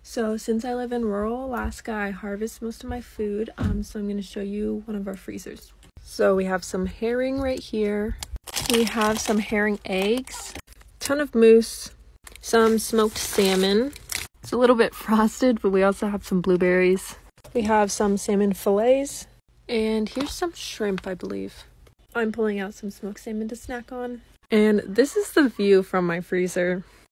So since I live in rural Alaska, I harvest most of my food. So I'm going to show you one of our freezers. So we have some herring right here. We have some herring eggs, ton of moose, some smoked salmon. It's a little bit frosted, but we also have some blueberries. We have some salmon fillets, and here's some shrimp, I believe. I'm pulling out some smoked salmon to snack on. And this is the view from my freezer.